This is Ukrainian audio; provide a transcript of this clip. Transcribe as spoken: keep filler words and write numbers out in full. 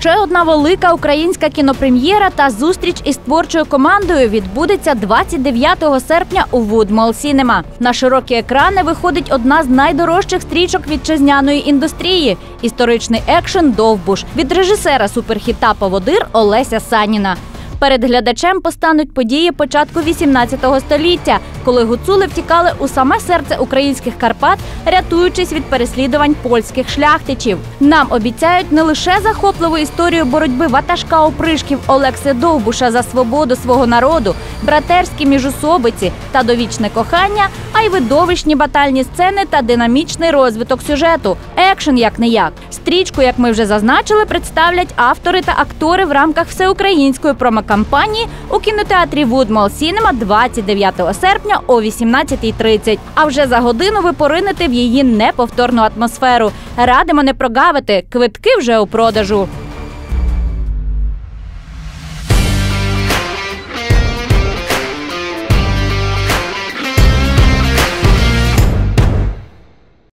Ще одна велика українська кінопрем'єра та зустріч із творчою командою відбудеться двадцять дев'ятого серпня у Woodmall Cinema. На широкі екрани виходить одна з найдорожчих стрічок вітчизняної індустрії – історичний екшен «Довбуш» від режисера суперхіта «Поводир» Олеся Саніна. Перед глядачем постануть події початку вісімнадцятого століття, коли гуцули втікали у саме серце українських Карпат, рятуючись від переслідувань польських шляхтичів. Нам обіцяють не лише захопливу історію боротьби ватажка опришків Олекси Довбуша за свободу свого народу, братерські міжусобиці та довічне кохання, а й видовищні батальні сцени та динамічний розвиток сюжету. Екшен як-не-як. Стрічку, як ми вже зазначили, представлять автори та актори в рамках всеукраїнської промокампанії у кінотеатрі Woodmall Cinema двадцять дев'ятого серпня о вісімнадцятій тридцять. А вже за годину ви поринете в її неповторну атмосферу. Радимо не прогавити, квитки вже у продажу.